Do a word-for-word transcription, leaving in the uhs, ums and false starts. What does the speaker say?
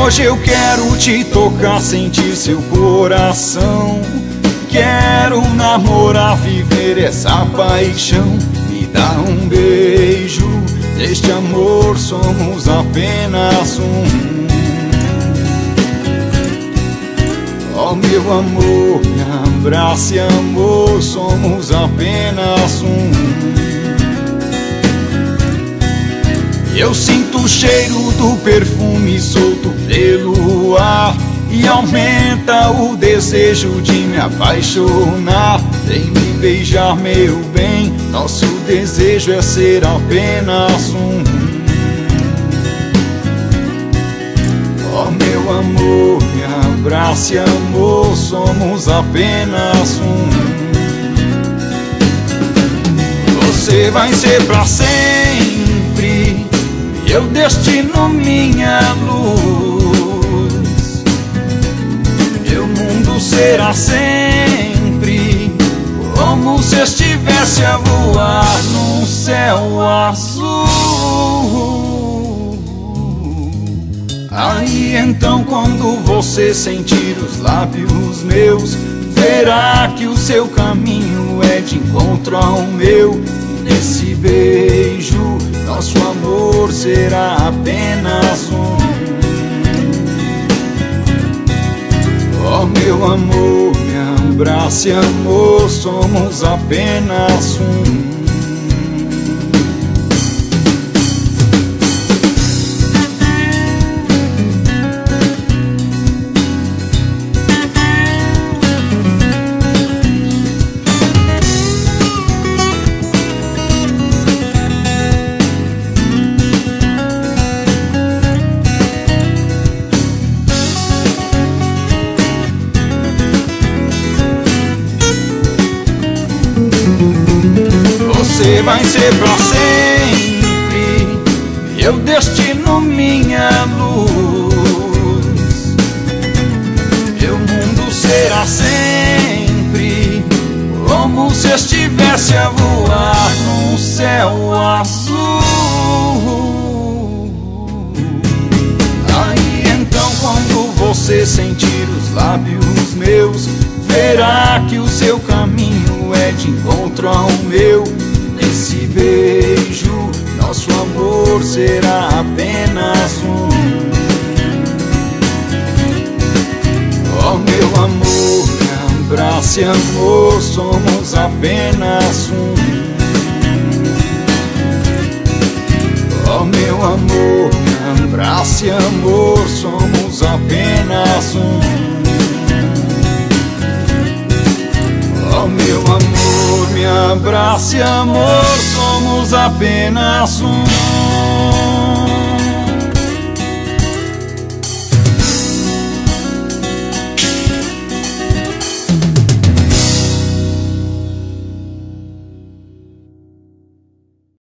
Hoje eu quero te tocar, sentir seu coração. Quero namorar, viver essa paixão. Me dá um beijo, deste amor somos apenas um. Oh meu amor, me abrace amor, somos apenas um. Eu sinto o cheiro do perfume solto pelo ar e aumenta o desejo de me apaixonar. Vem me beijar, meu bem, nosso desejo é ser apenas um. Oh meu amor, me abrace amor, somos apenas um. Você vai ser pra sempre, meu destino, minha luz. Meu mundo será sempre como se estivesse a voar num céu azul. Aí então, quando você sentir os lábios meus, verá que o seu caminho é de encontro ao meu. E nesse beijo, nosso amor será apenas um. Oh meu amor, me abrace amor, somos apenas um. Você vai ser pra sempre meu destino, minha luz. Meu mundo será sempre como se estivesse a voar num céu azul. Aí então, quando você sentir os lábios meus, verá que o seu caminho é de encontro ao meu. Nesse beijo, nosso amor será apenas um. Oh meu amor, me abrace amor, somos apenas um. Oh meu amor, me abrace amor, somos apenas um. Oh meu amor, me abrace amor, somos apenas um.